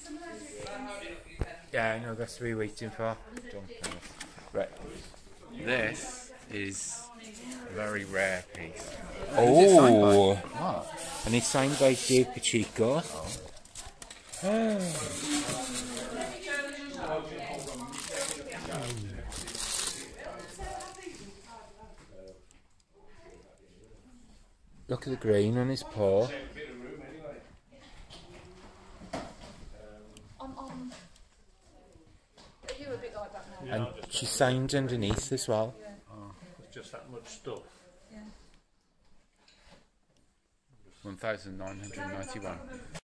Yeah, I know, that's what we're waiting for. Right. This is a very rare piece. Oh! What? And it's signed by Dave Pacheco. Oh. Look at the grain on his paw. And she signed underneath as well. Yeah. Oh, it's just that much stuff. Yeah. 1,991.